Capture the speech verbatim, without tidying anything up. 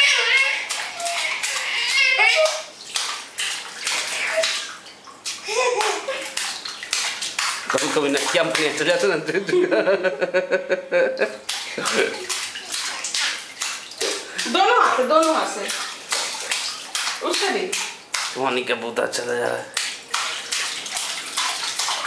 कभी कभी ना क्या अपने चले जाते ना दोनों हाथ से दोनों हाथ से उससे भी पानी का बहुत अच्छा जा रहा है।